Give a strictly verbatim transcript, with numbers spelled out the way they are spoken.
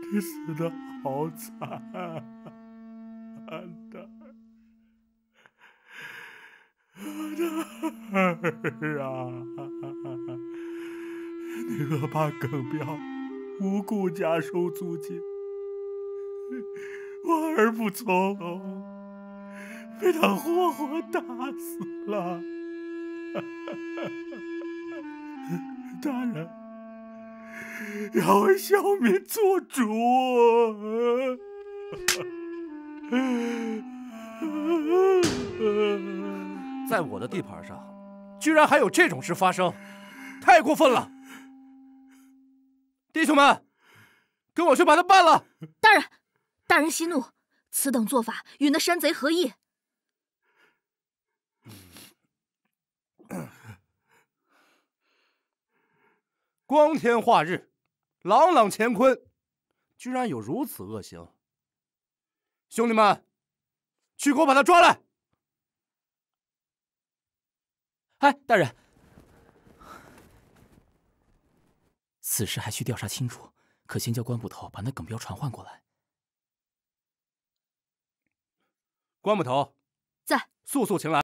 你死得好惨的，我的儿啊！你恶霸耿彪无故加收租金，我儿不从，被他活活打死了。大人，要为小民做主。 在我的地盘上，居然还有这种事发生，太过分了！弟兄们，跟我去把他办了。 大人，大人息怒，此等做法与那山贼何异？ 光天化日，朗朗乾坤，居然有如此恶行！兄弟们，去给我把他抓来！ 哎，大人，此事还需调查清楚，可先叫关捕头把那耿彪传唤过来。 关捕头， 在， 速速请来。